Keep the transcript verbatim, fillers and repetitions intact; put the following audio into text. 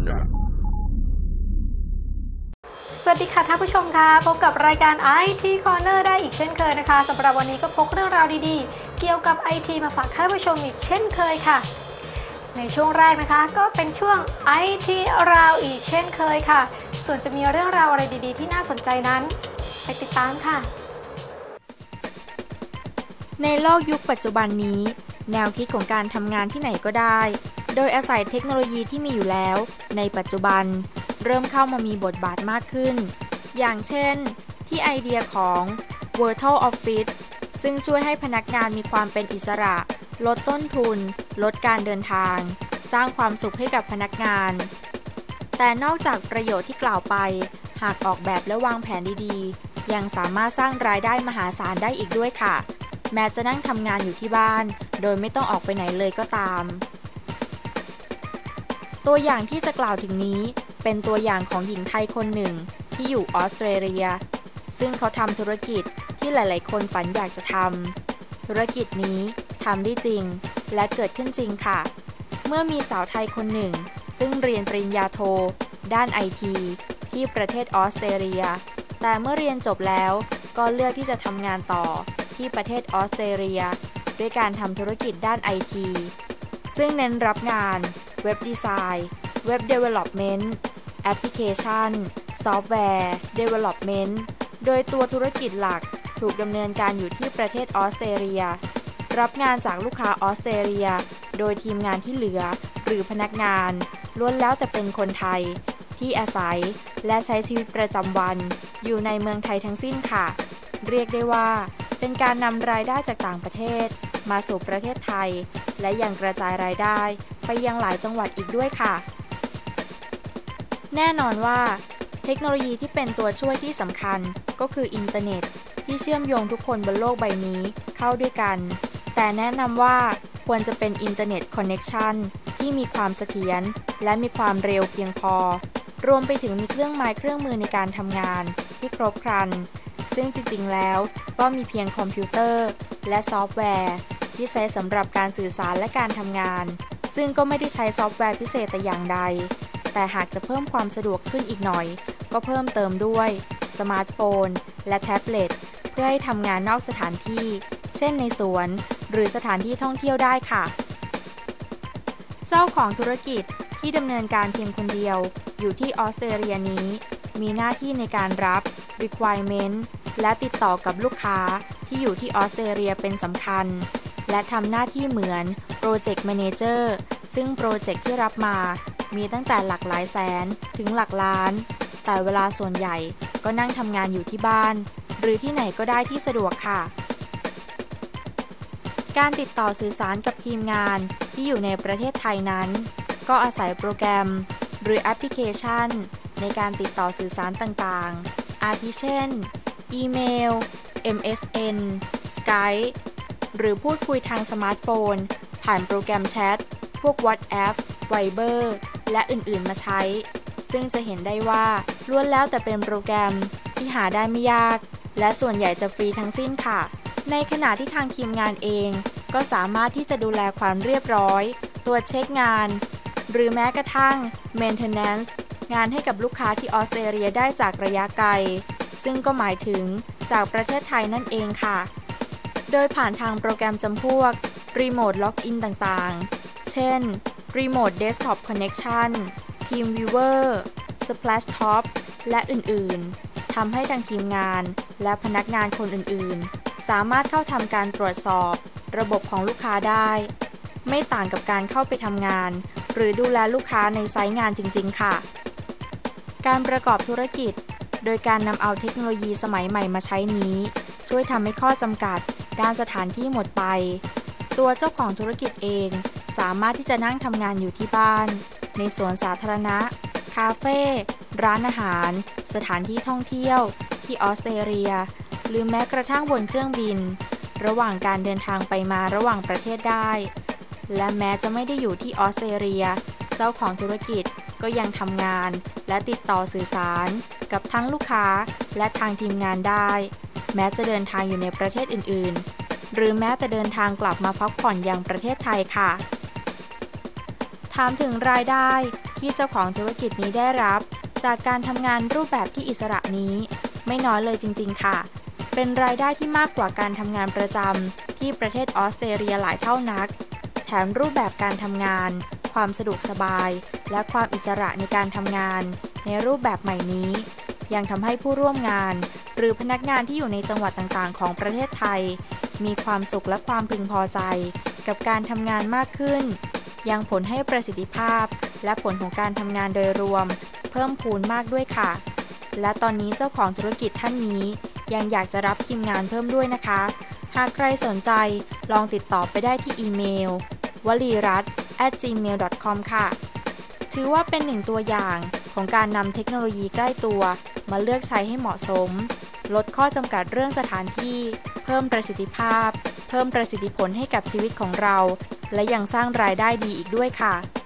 สวัสดีค่ะท่านผู้ชมค่ะพบกับรายการ ไอ ที Corner ได้อีกเช่นเคยนะคะสำหรับวันนี้ก็พกเรื่องราวดีๆเกี่ยวกับ ไอ ที มาฝากท่านผู้ชมอีกเช่นเคยค่ะในช่วงแรกนะคะก็เป็นช่วง ไอ ที ราวอีกเช่นเคยค่ะส่วนจะมีเรื่องราวอะไรดีๆที่น่าสนใจนั้นไปติดตามค่ะในโลกยุคปัจจุบันนี้แนวคิดของการทำงานที่ไหนก็ได้โดยอาศัยเทคโนโลยีที่มีอยู่แล้วในปัจจุบันเริ่มเข้ามามีบทบาทมากขึ้นอย่างเช่นที่ไอเดียของ Virtual Office ซึ่งช่วยให้พนักงานมีความเป็นอิสระลดต้นทุนลดการเดินทางสร้างความสุขให้กับพนักงานแต่นอกจากประโยชน์ที่กล่าวไปหากออกแบบและวางแผนดีๆยังสามารถสร้างรายได้มหาศาลได้อีกด้วยค่ะแม้จะนั่งทำงานอยู่ที่บ้านโดยไม่ต้องออกไปไหนเลยก็ตามตัวอย่างที่จะกล่าวถึงนี้เป็นตัวอย่างของหญิงไทยคนหนึ่งที่อยู่ออสเตรเลียซึ่งเขาทำธุรกิจที่หลายๆคนฝันอยากจะทำธุรกิจนี้ทำได้จริงและเกิดขึ้นจริงค่ะเมื่อมีสาวไทยคนหนึ่งซึ่งเรียนปริญญาโทด้าน ไอ ที ที่ประเทศออสเตรเลียแต่เมื่อเรียนจบแล้วก็เลือกที่จะทำงานต่อที่ประเทศออสเตรเลียด้วยการทำธุรกิจด้าน ไอ ที ซึ่งเน้นรับงานเว็บดีไซน์เว็บ Development แอปพลิเคชันซอฟต์แวร์ Development โดยตัวธุรกิจหลักถูกดำเนินการอยู่ที่ประเทศออสเตรเลียรับงานจากลูกค้าออสเตรเลียโดยทีมงานที่เหลือหรือพนักงานล้วนแล้วแต่เป็นคนไทยที่อาศัยและใช้ชีวิตประจำวันอยู่ในเมืองไทยทั้งสิ้นค่ะเรียกได้ว่าเป็นการนำรายได้จากต่างประเทศมาสู่ประเทศไทยและยังกระจายรายได้ไปยังหลายจังหวัดอีกด้วยค่ะแน่นอนว่าเทคโนโลยีที่เป็นตัวช่วยที่สำคัญก็คืออินเทอร์เน็ตที่เชื่อมโยงทุกคนบนโลกใบนี้เข้าด้วยกันแต่แนะนำว่าควรจะเป็นอินเทอร์เน็ตคอนเน็กชันที่มีความเสถียรและมีความเร็วเพียงพอรวมไปถึงมีเครื่องไม้เครื่องมือในการทำงานที่ครบครันซึ่งจริงๆแล้วก็มีเพียงคอมพิวเตอร์และซอฟต์แวร์ที่ใช้สำหรับการสื่อสารและการทำงานซึ่งก็ไม่ได้ใช้ซอฟต์แวร์พิเศษแต่อย่างใดแต่หากจะเพิ่มความสะดวกขึ้นอีกหน่อยก็เพิ่มเติมด้วยสมาร์ทโฟนและแท็บเล็ตเพื่อให้ทำงานนอกสถานที่เช่นในสวนหรือสถานที่ท่องเที่ยวได้ค่ะเจ้าของธุรกิจที่ดำเนินการเพียงคนเดียวอยู่ที่ออสเตรเลียนี้มีหน้าที่ในการรับ requirement และติดต่อกับลูกค้าที่อยู่ที่ออสเตรเลียเป็นสำคัญและทำหน้าที่เหมือน Project Manager ซึ่งโปรเจกต์ที่รับมามีตั้งแต่หลักหลายแสนถึงหลักล้านแต่เวลาส่วนใหญ่ก็นั่งทำงานอยู่ที่บ้านหรือที่ไหนก็ได้ที่สะดวกค่ะการติดต่อสื่อสารกับทีมงานที่อยู่ในประเทศไทยนั้นก็อาศัยโปรแกรมหรือแอปพลิเคชันในการติดต่อสื่อสารต่างๆอาทิเช่นอีเมล เอ็ม เอส เอ็น Skype หรือพูดคุยทางสมาร์ทโฟนผ่านโปรแกรมแชทพวก WhatsApp Viber และอื่นๆมาใช้ซึ่งจะเห็นได้ว่าล้วนแล้วแต่เป็นโปรแกรมที่หาได้ไม่ยากและส่วนใหญ่จะฟรีทั้งสิ้นค่ะในขณะที่ทางทีมงานเองก็สามารถที่จะดูแลความเรียบร้อยตรวจเช็คงานหรือแม้กระทั่ง Maintenance งานให้กับลูกค้าที่ออสเตรเลียได้จากระยะไกลซึ่งก็หมายถึงจากประเทศไทยนั่นเองค่ะโดยผ่านทางโปรแกรมจำพวก Remote Login ต่างๆเช่น Remote Desktop Connection TeamViewer Splashtop และอื่นๆทำให้ทางทีมงานและพนักงานคนอื่นๆสามารถเข้าทำการตรวจสอบระบบของลูกค้าได้ไม่ต่างกับการเข้าไปทำงานหรือดูแลลูกค้าในไซต์งานจริงๆค่ะการประกอบธุรกิจโดยการนำเอาเทคโนโลยีสมัยใหม่มาใช้นี้ช่วยทำให้ข้อจำกัดด้านสถานที่หมดไปตัวเจ้าของธุรกิจเองสามารถที่จะนั่งทำงานอยู่ที่บ้านในสวนสาธารณะคาเฟ่ร้านอาหารสถานที่ท่องเที่ยวที่ออสเตรเลียหรือแม้กระทั่งบนเครื่องบินระหว่างการเดินทางไปมาระหว่างประเทศได้และแม้จะไม่ได้อยู่ที่ออสเตรเลียเจ้าของธุรกิจก็ยังทำงานและติดต่อสื่อสารกับทั้งลูกค้าและทางทีมงานได้แม้จะเดินทางอยู่ในประเทศอื่นๆหรือแม้แต่เดินทางกลับมาพักผ่อนยังประเทศไทยค่ะถามถึงรายได้ที่เจ้าของธุรกิจนี้ได้รับจากการทำงานรูปแบบที่อิสระนี้ไม่น้อยเลยจริงๆค่ะเป็นรายได้ที่มากกว่าการทำงานประจำที่ประเทศออสเตรเลียหลายเท่านักแถมรูปแบบการทำงานความสะดวกสบายและความอิสระในการทำงานในรูปแบบใหม่นี้ยังทำให้ผู้ร่วมงานหรือพนักงานที่อยู่ในจังหวัดต่างๆของประเทศไทยมีความสุขและความพึงพอใจกับการทำงานมากขึ้นยังผลให้ประสิทธิภาพและผลของการทำงานโดยรวมเพิ่มพูนมากด้วยค่ะและตอนนี้เจ้าของธุรกิจท่านนี้ยังอยากจะรับทีมงานเพิ่มด้วยนะคะหากใครสนใจลองติดต่อไปได้ที่อีเมล วลีรัตน์ แอท จีเมล ดอท คอม ค่ะถือว่าเป็นหนึ่งตัวอย่างของการนำเทคโนโลยีใกล้ตัวมาเลือกใช้ให้เหมาะสมลดข้อจำกัดเรื่องสถานที่เพิ่มประสิทธิภาพเพิ่มประสิทธิผลให้กับชีวิตของเราและยังสร้างรายได้ดีอีกด้วยค่ะ